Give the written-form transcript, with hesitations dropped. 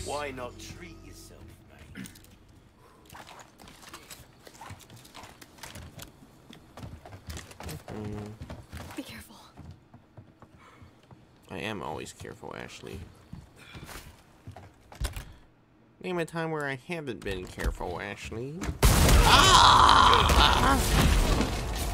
Why not treat yourself, mate? Be careful. I am always careful, Ashley. Name a time where I haven't been careful, Ashley. Ah!